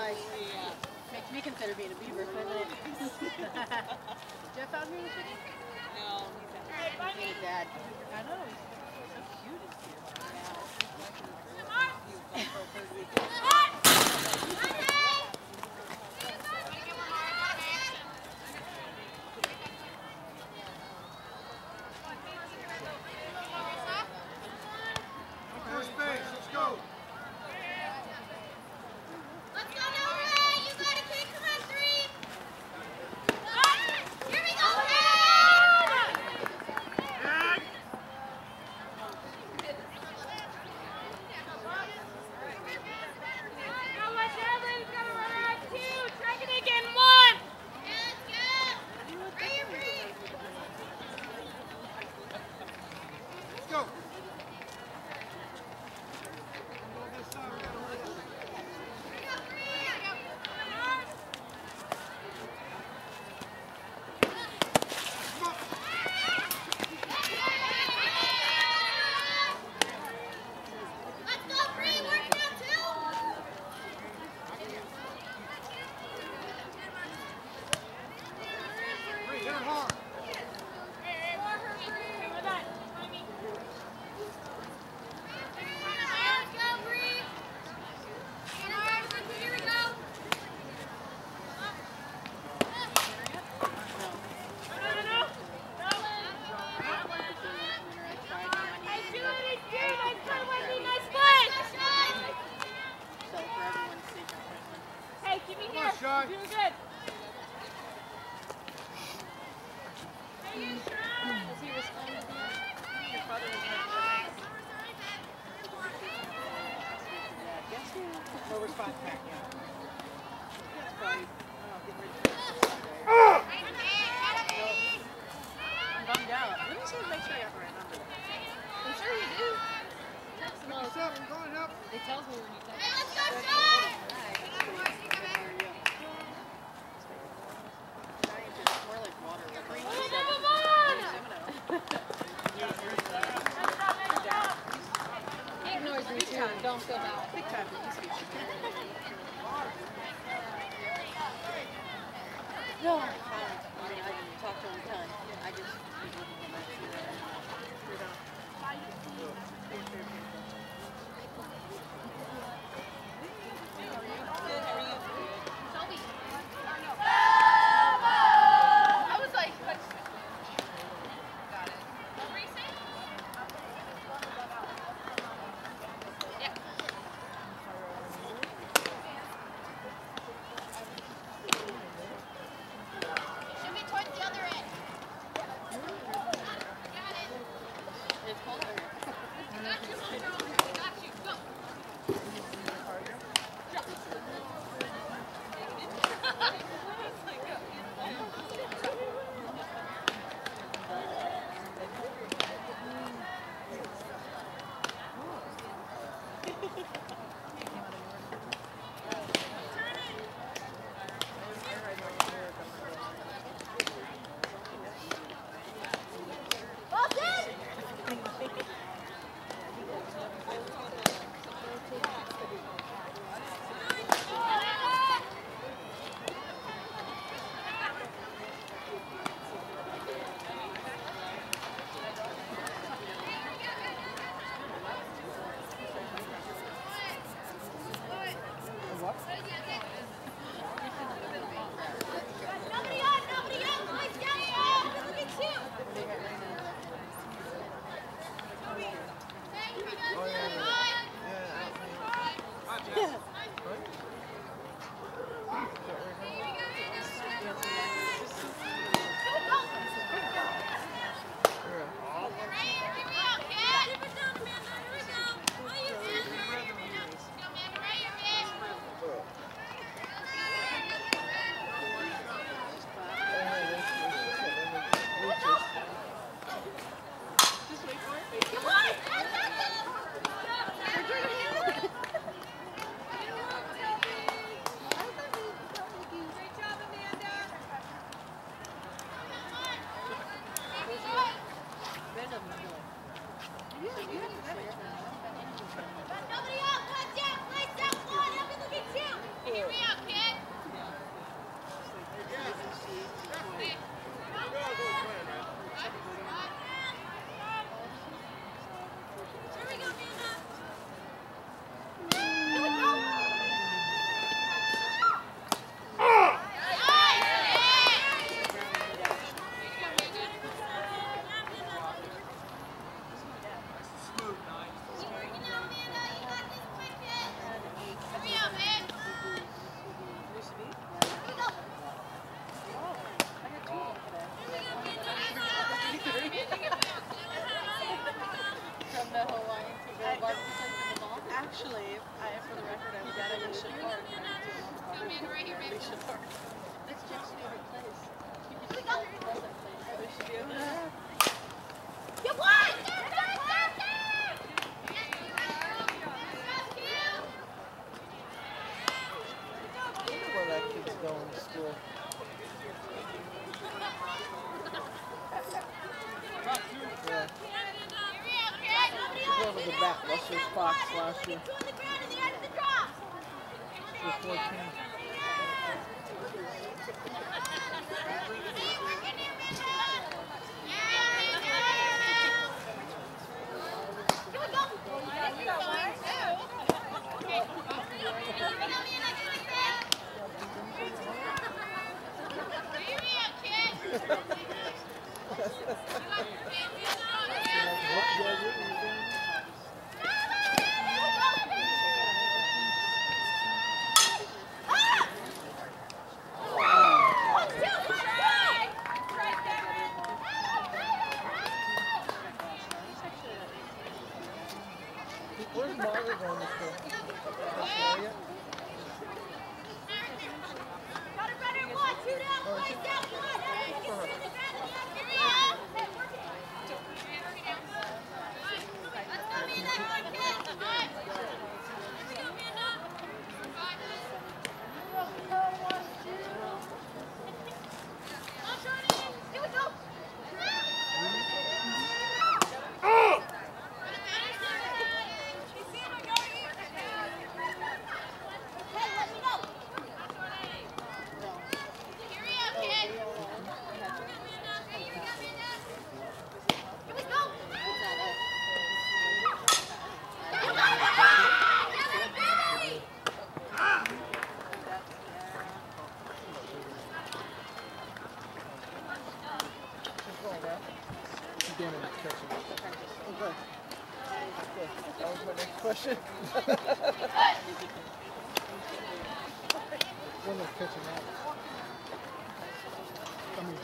like, makes me consider being a beaver, doesn't it? Jeff out here with you? No, He's his dad. I know, he's so cute and cute. First base, let's go. Let's go, Noah! You got a kick, come on, 3! Here we go, head! Now watch Evelyn's gonna run out 2! Try it again, 1! Yeah, let's go! Right here, Bree! Let's go. Doing good. Does he respond to that? Your father was not no response back, yeah. That's probably, getting ready to I'm bummed out. Let me see, make sure I got the right number. I'm sure you do. Text them all the time. It tells me when you text. Hey, let's go, Sean! Don't feel bad. Big time. No, I talked to him a ton. I just right here, baby. Next Jack's favorite place. Here we go. We should be over there. Get one! Where that kid's going to school. Yeah. She was with the Batbusters Fox last year. She was 14. Where's Marley going to school? Australia? Got it better, 1, 2 down, place down, 1. Okay. That was my next question. When they're catching up. I mean,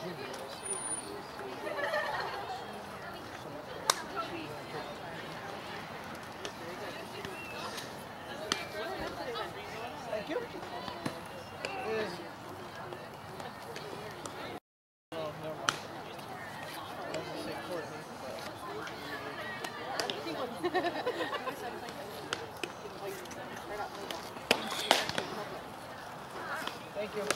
thank you. Oh, never mind. I was going to say Courtney. Thank you.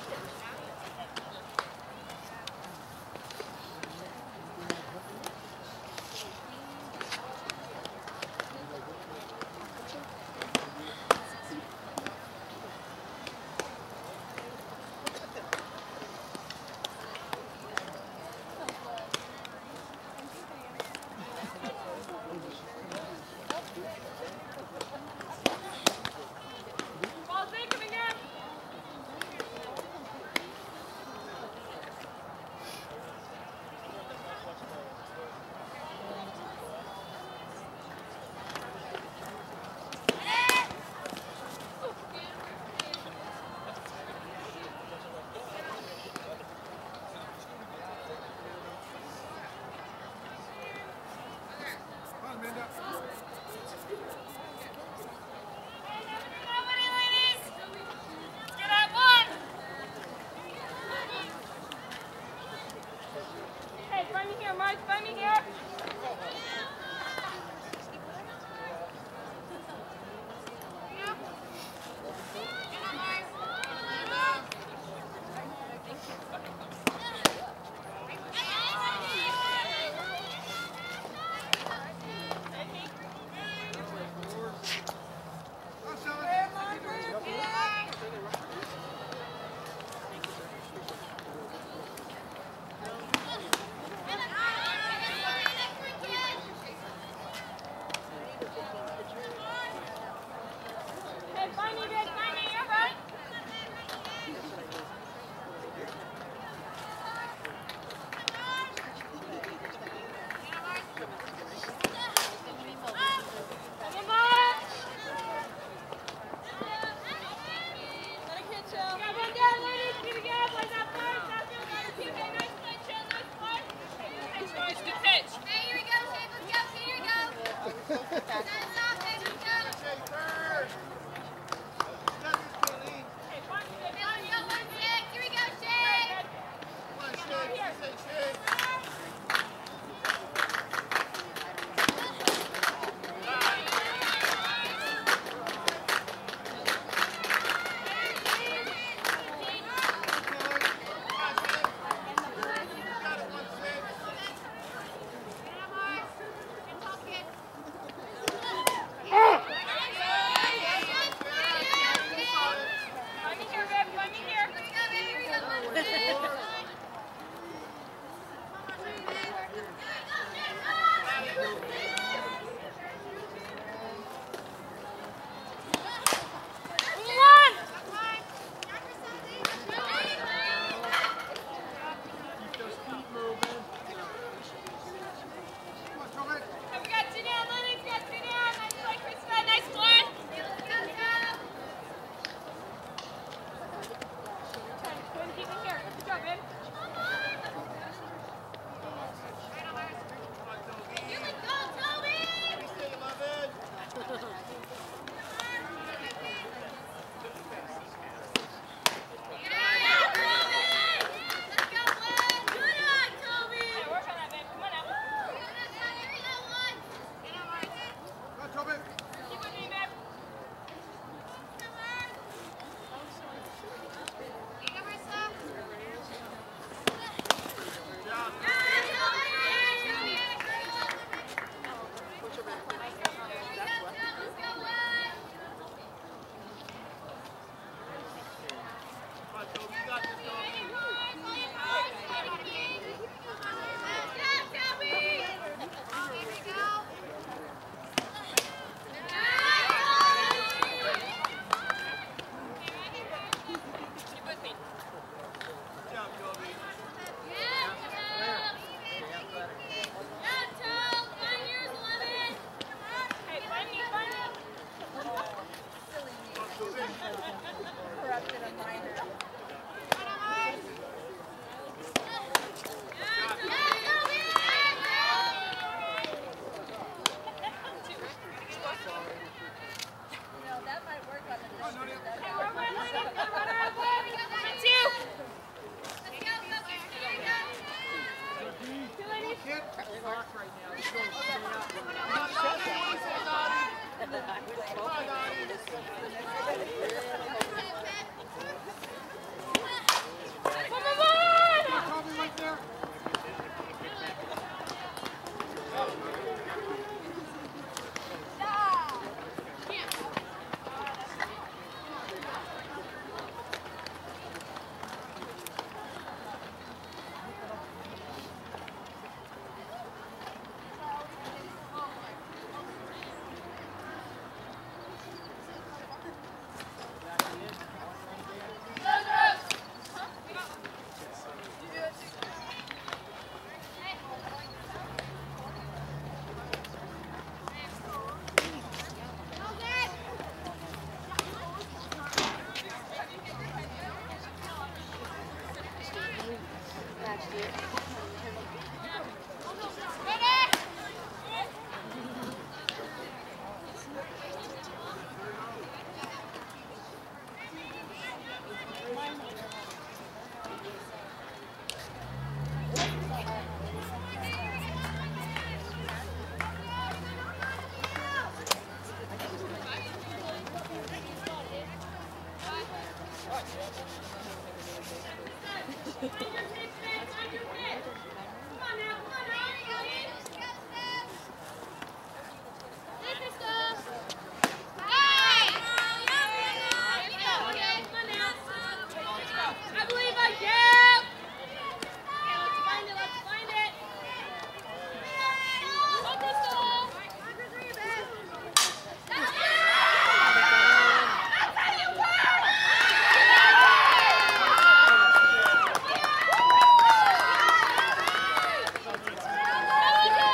Go!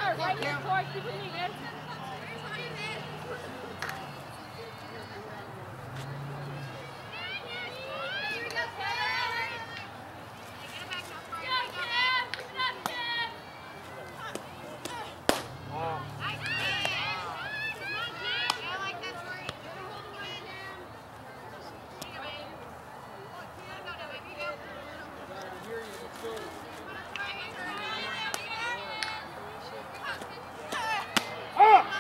Right here, Troy. Keep with me, man. Up!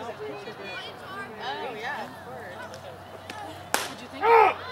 Oh, yeah, of course. What'd you think?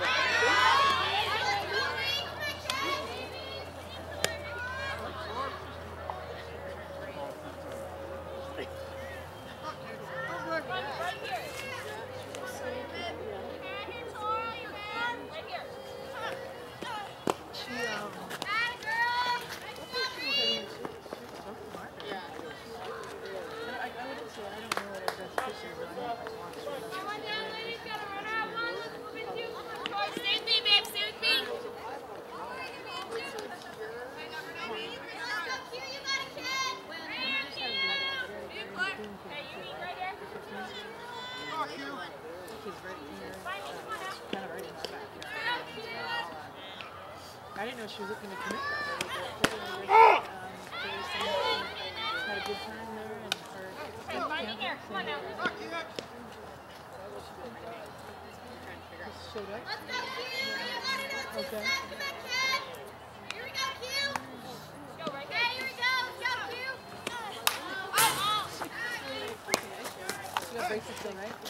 I didn't know she was looking to commit that way. Had a good time there and her showed up. Okay. Here we go, Q. Go right there. Here we go. Go, Q. You got braces still, right?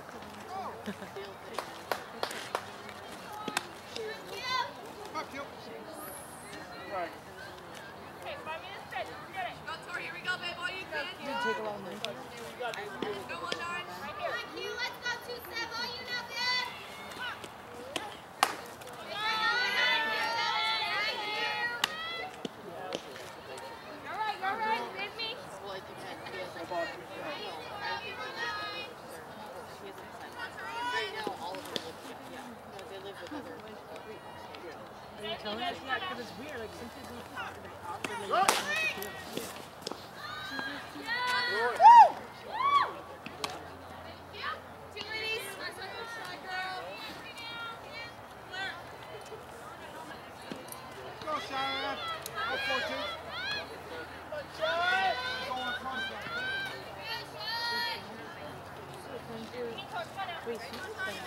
Right. Okay, 5 minutes straight. Forget it. Go, Tori. Here we go, babe. All you can. You take a lot of money. Go, 1-9. Right here. Q, let's go, 2-7. All you know, babe. Go right. With me. Are you telling us? Yeah, because it's weird. Like, sometimes they awkwardly don't know what to do. Go, Cheyenne. Go, 14. Go on, cross that. Wait, she's just been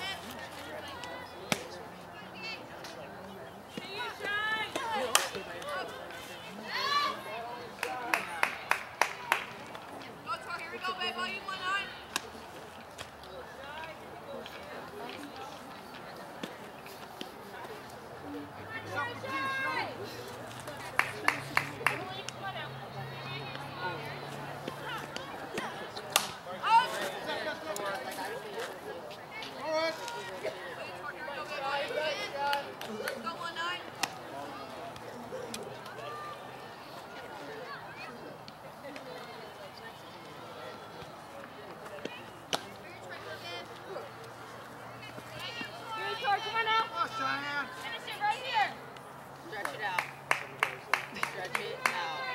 Here we go, babe. All you 1-9. Finish it right here. Stretch it out. Stretch it out.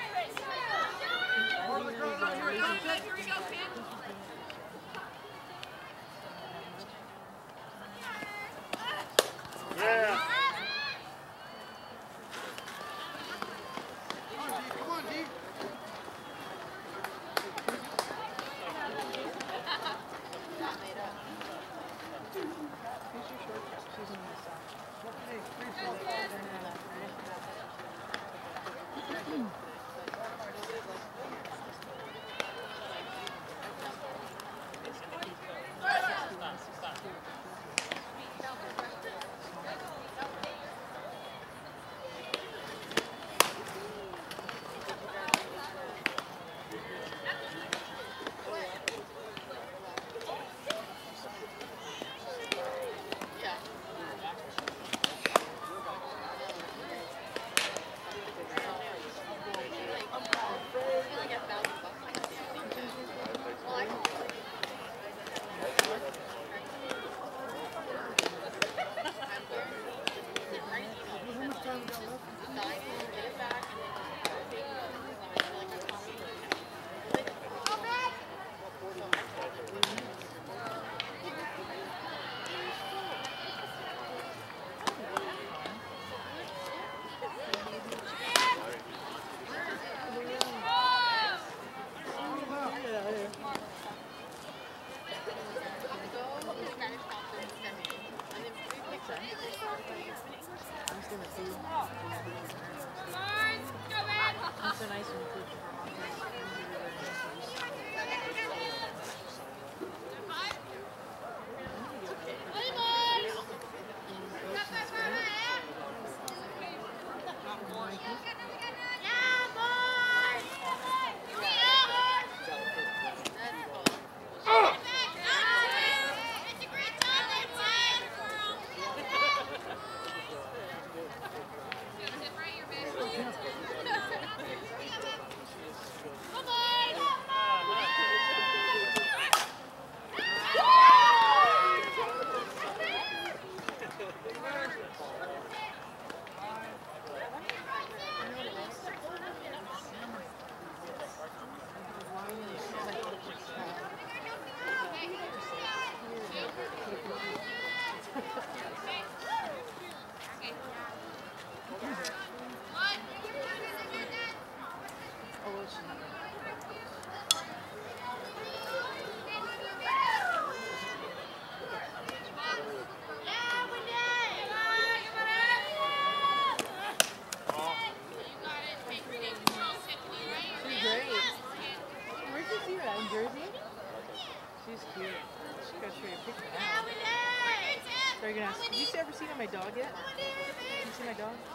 Jersey? She's cute. She got to show you a picture now. So you're gonna ask, have you ever seen my dog yet? Have you seen my dog?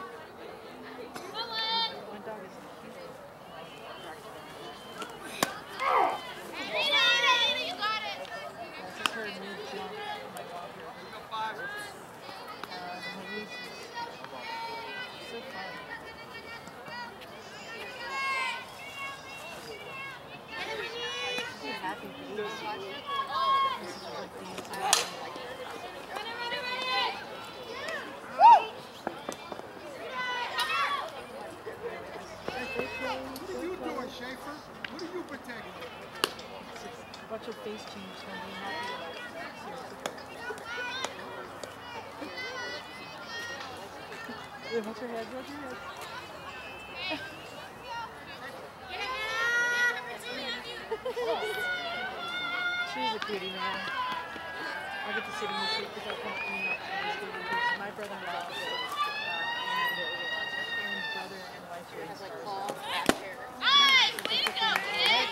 My dog is cute. You got it. This is her new jump. My niece is so fun. She's a happy baby. This is like the entire What are you doing, Schaefer? What are you protecting? Watch your face change when you're happy about it. Watch your head, watch your head. She's a cutie, man. I get to sit in the seat because I come my brother-in-law, Aaron's brother and wife has like long back hair. Nice! Way to go, kid!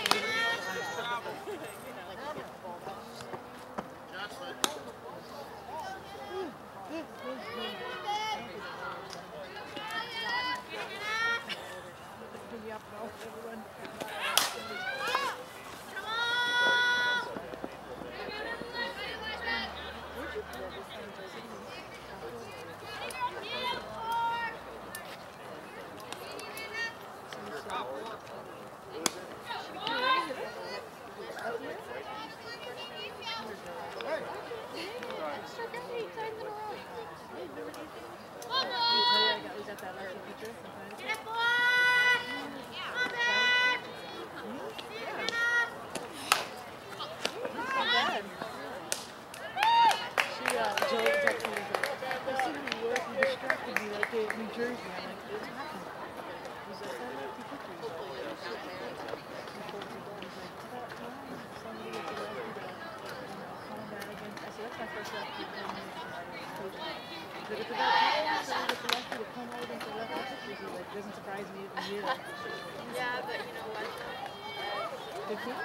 New Jersey, I'm like, what's happening? He's like, I like the pictures. He's like, somebody gets arrested, calm down again. I said, that's my first left to come in. He's like, it's about time somebody gets arrested to come over and to left our pictures. He's like, doesn't surprise me every year. Yeah, but you know what? 15?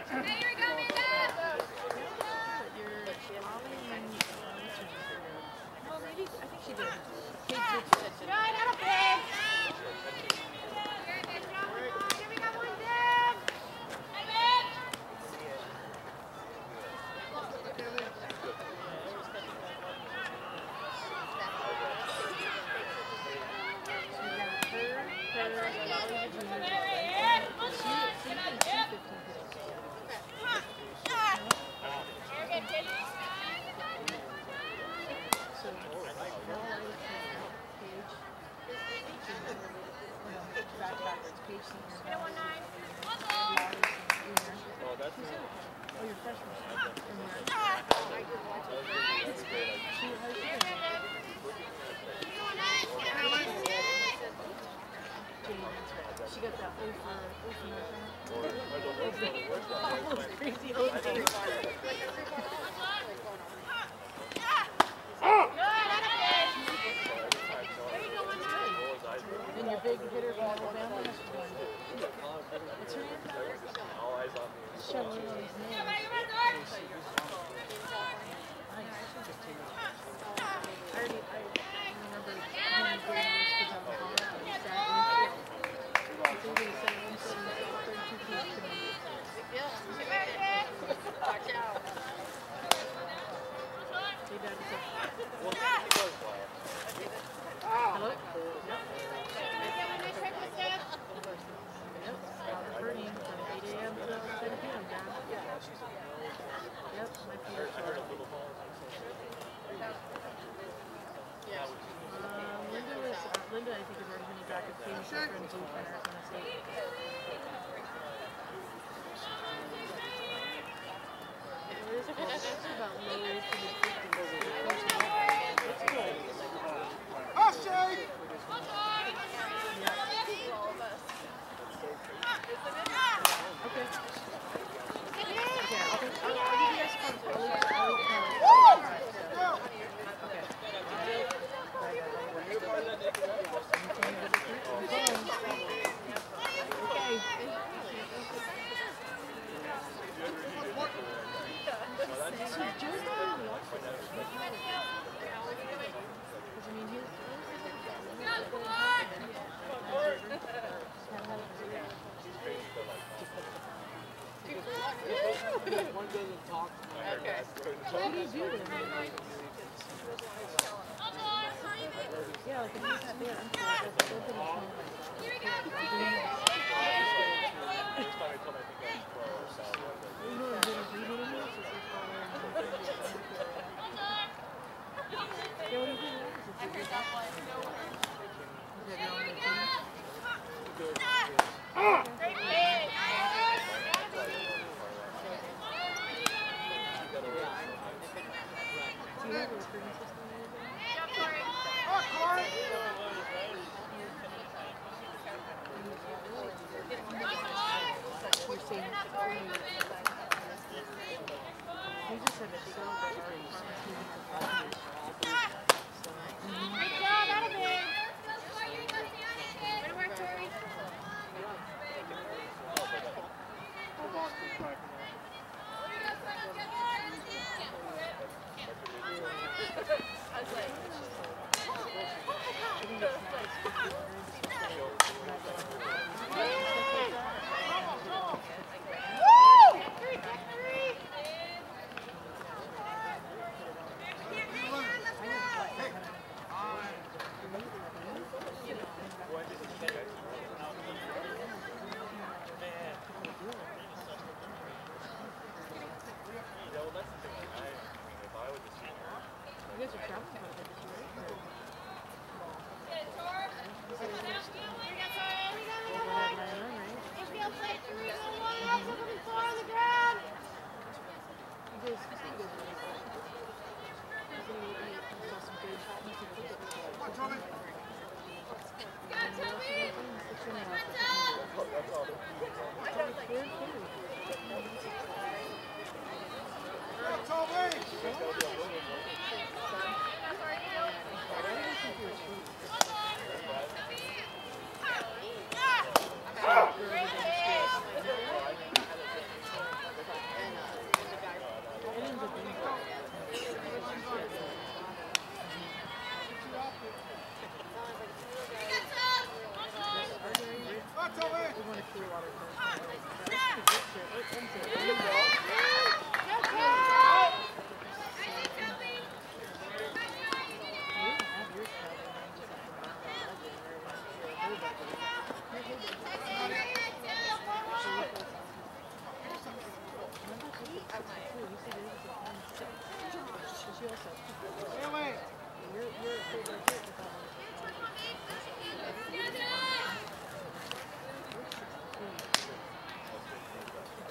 Well, maybe, I think she did. Kate did said she did. She got that almost crazy old thing. And your big hitter from Alabama, what's her name? Show me his name. I remember him doing this because I was on the Watch out. Hello? Yep. Burning from 8 a.m. to 7 p.m. down. Yep, my favorite part. Linda, I think, is already been attracted to her friend Blue from Arizona State. It's about low age to mid-50s. It's good. I'll shake! Okay. Okay, I'll give you guys a call. One doesn't talk. Okay. What do you do then? Yeah, like if you have there, I'm sure that's a little bit of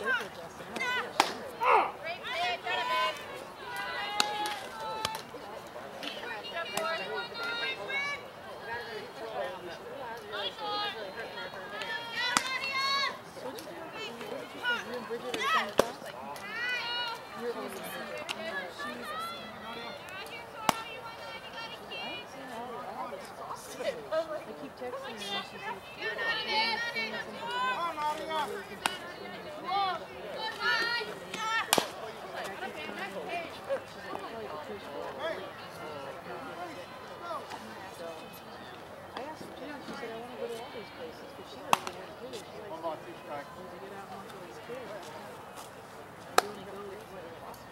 careful, Justin. Great play, got it, man. Bridget are saying that? You're older than her. She's... I haven't seen all this stuff. I keep texting her and she's like, I asked her too, she said, I want to go to all these places, because she lives in there too. She likes to get out and watch all these kids. I do want to go with what it's awesome.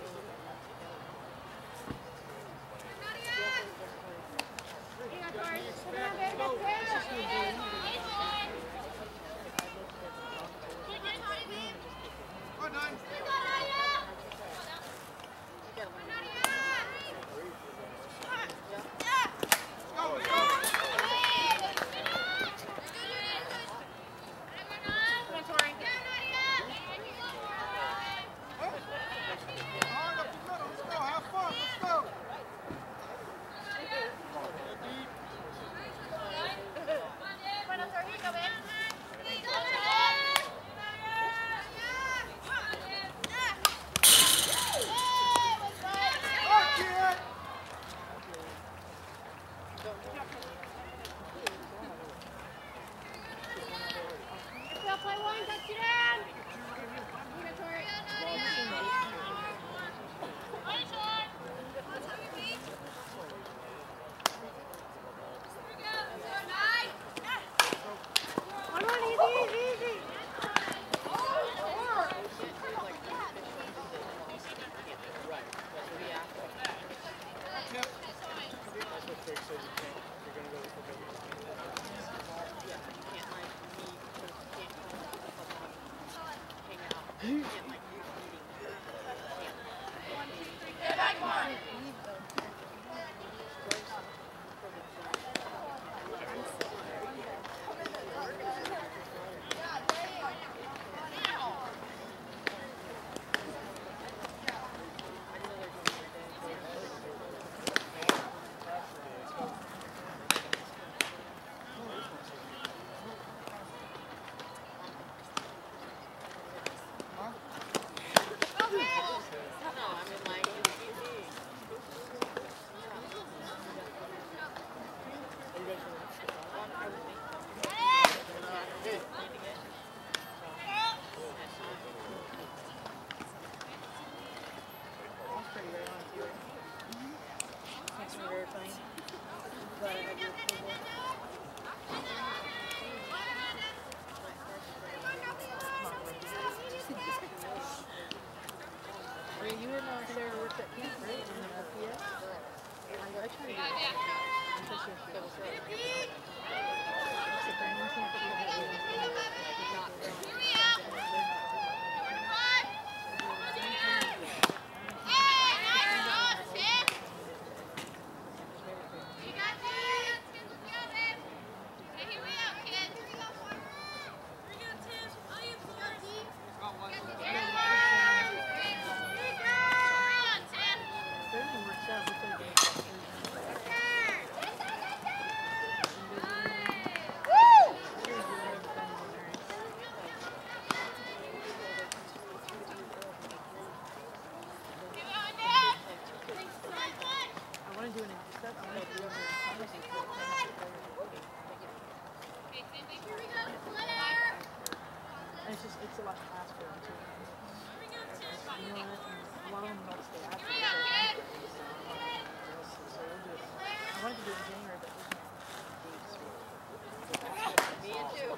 It's a lot faster too. You know what? A lot of them don't stay after. So we'll do it. I wanted to do it in January, but Me too.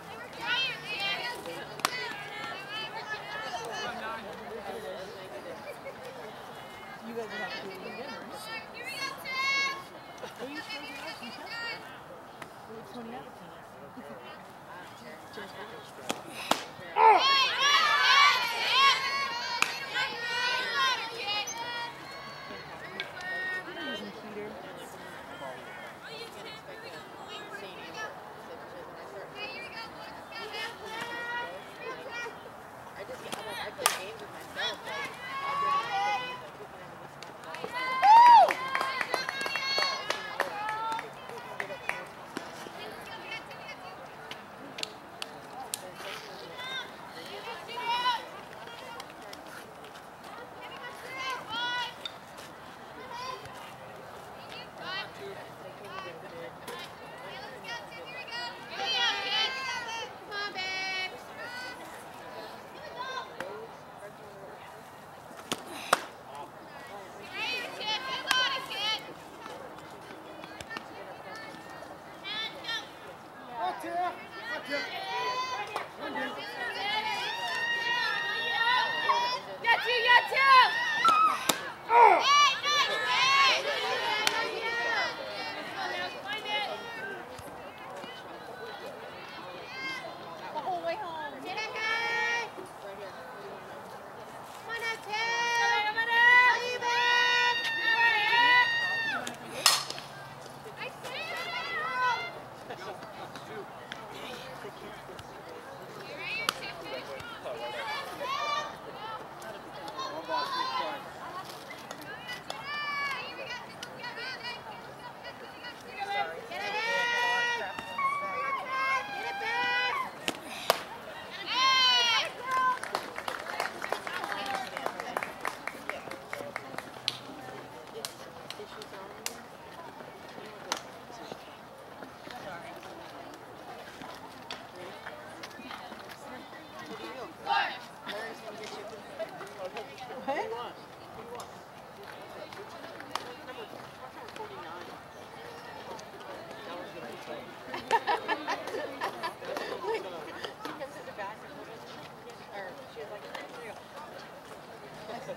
you guys would have to do it again, right? Well, you supposed to have some tests. It's 20 out of 10.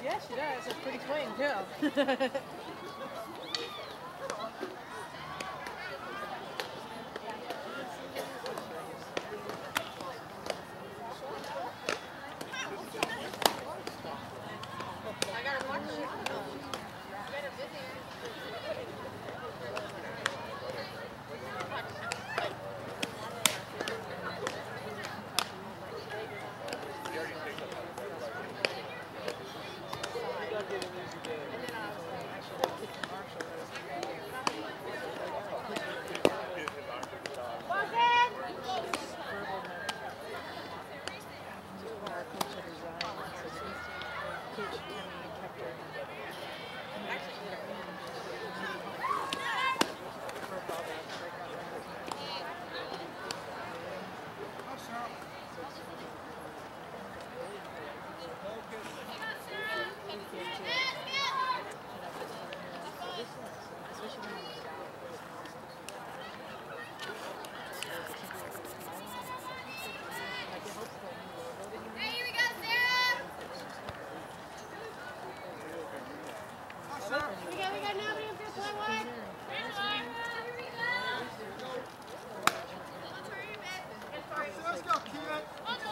Yeah, she does. It's pretty swing, too. Let's go, kid.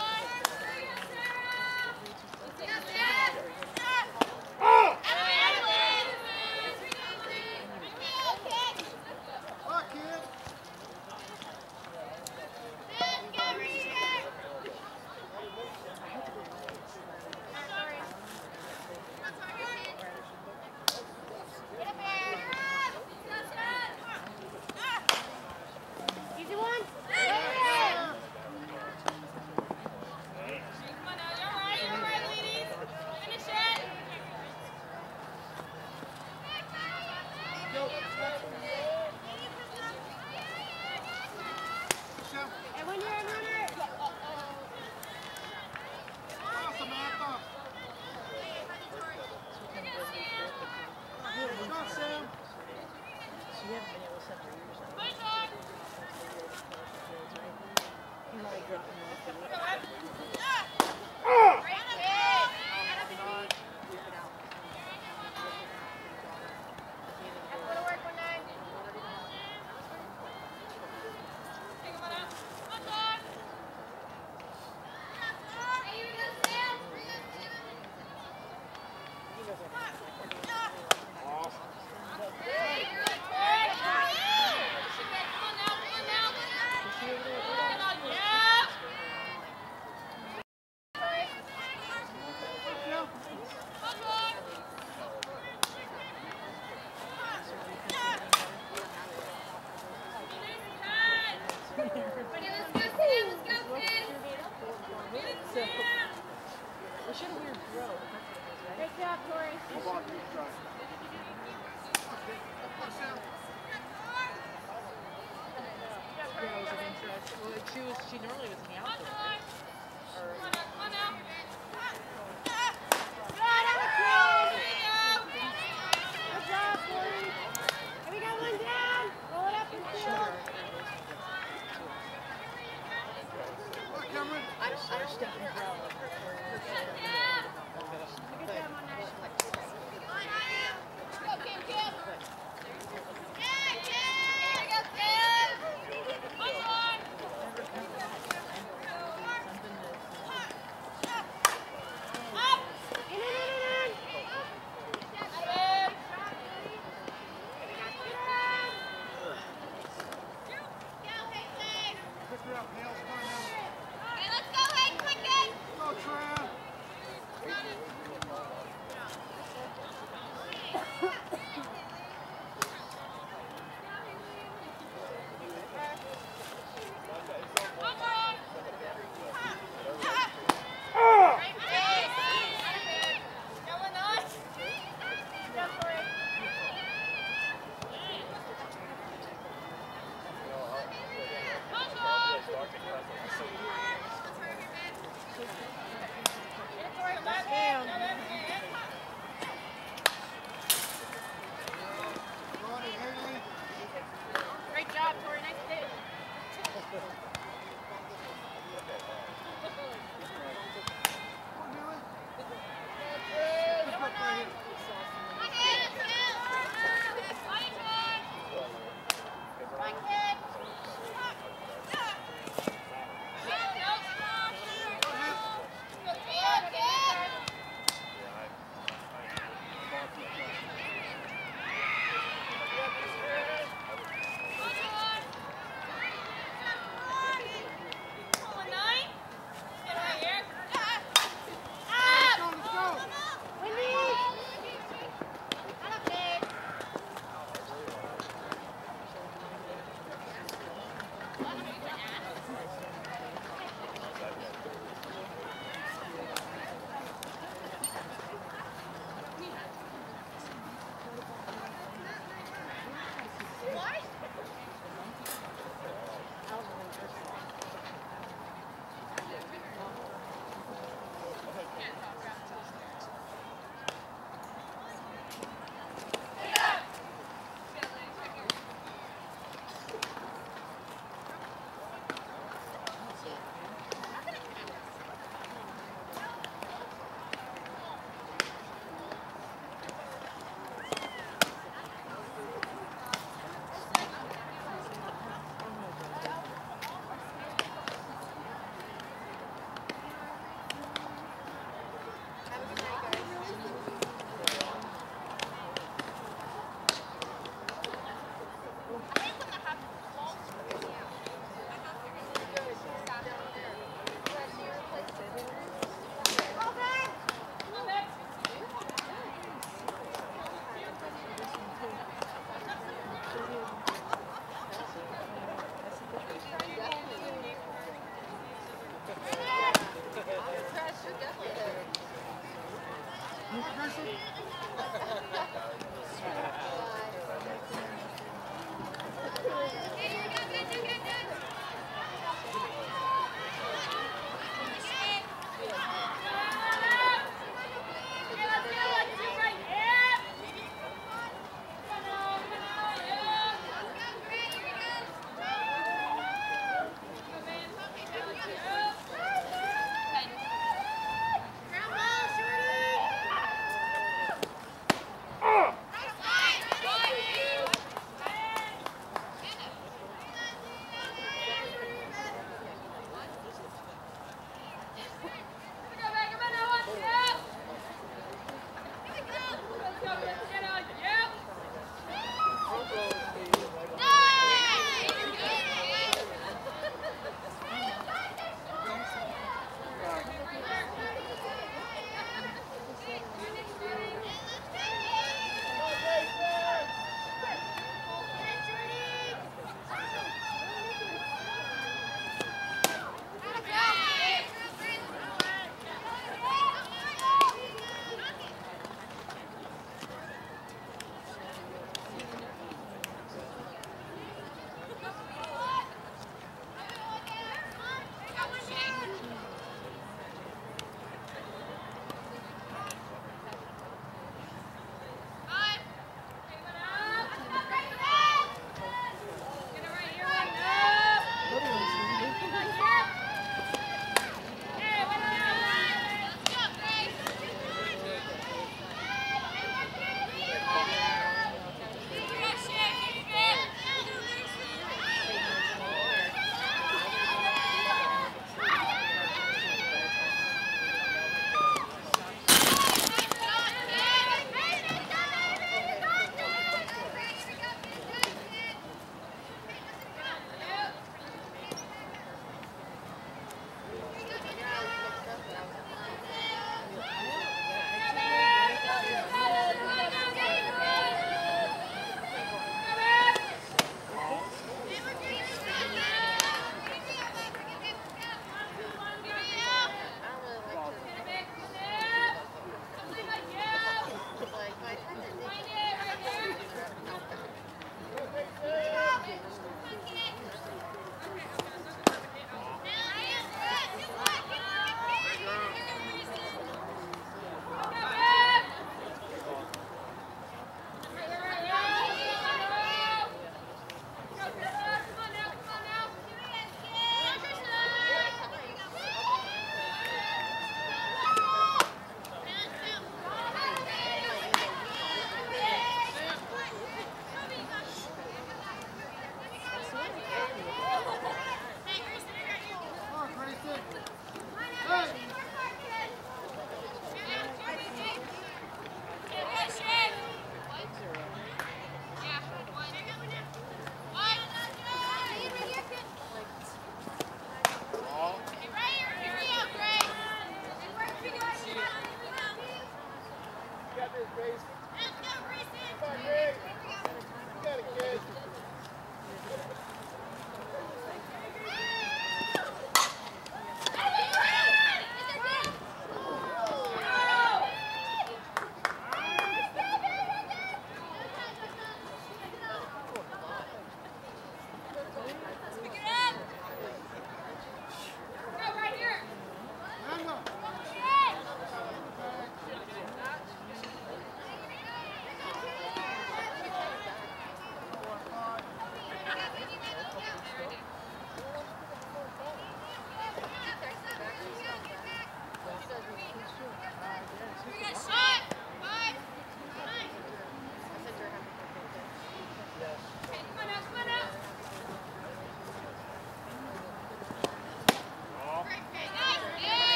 She normally was in the outfield.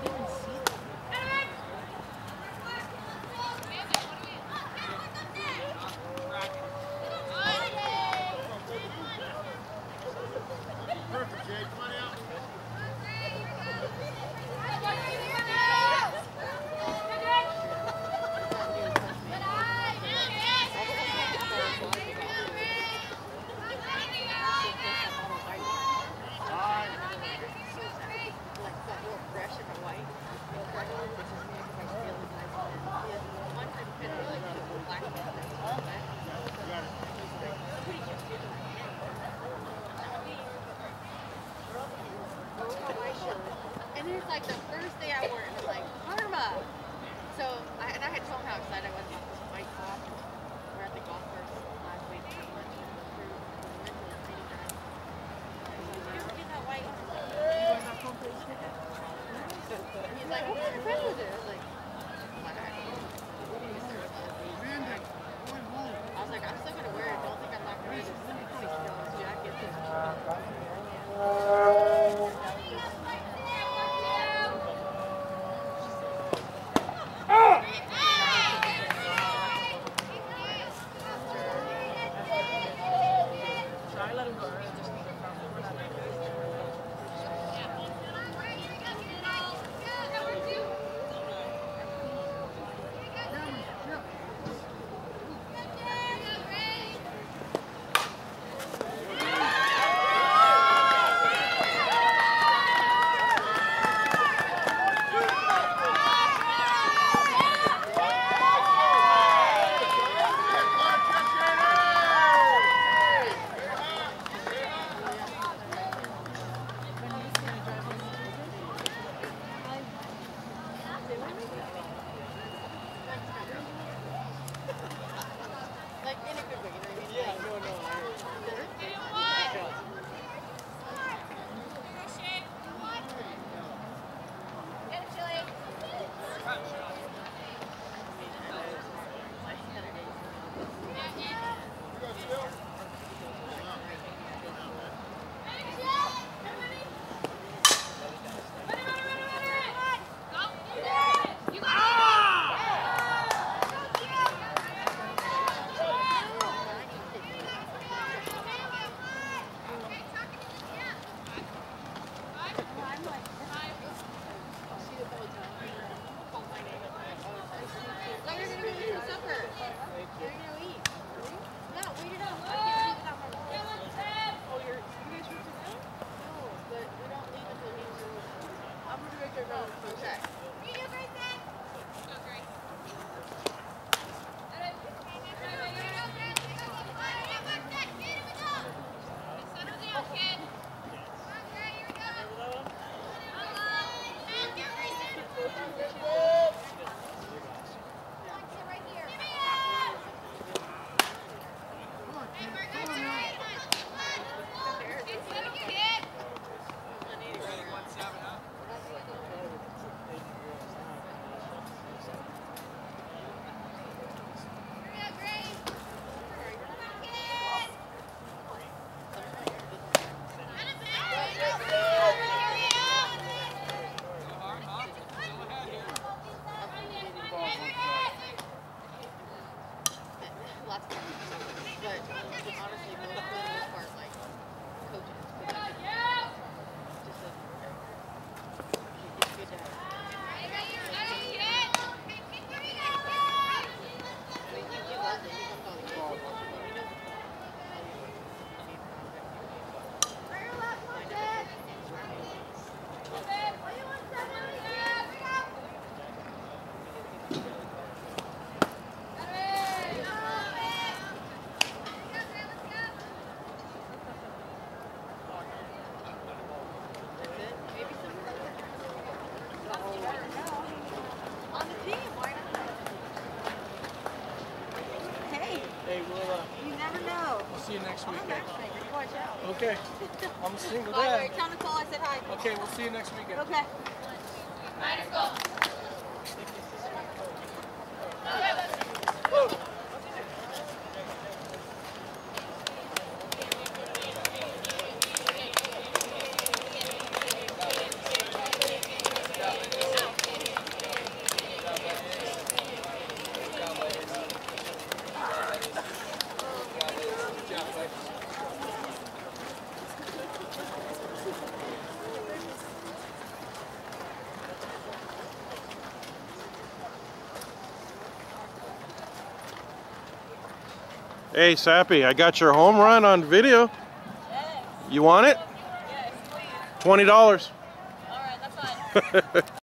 Perfect, Jay. Come on out. And it's like the first day I wore it, and I'm like, karma! So, I had told him how excited I was about this white top. We're at the golf course last week for lunch and the crew. You ever get that white? He's like, what kind of dress is it? I was like, I was like, I'm still going to wear it. Don't think I'm not going to wear this $60 jacket. Like in a good way, you know what I mean? Yeah, no, no. See you next weekend. Watch out. Okay. I'm single By the way, dad. tell Nicole I said hi. Okay, we'll see you next weekend. Okay. Let's go. Hey, Sappy, I got your home run on video. Yes. You want it? Yes, please. $20. All right, that's fine.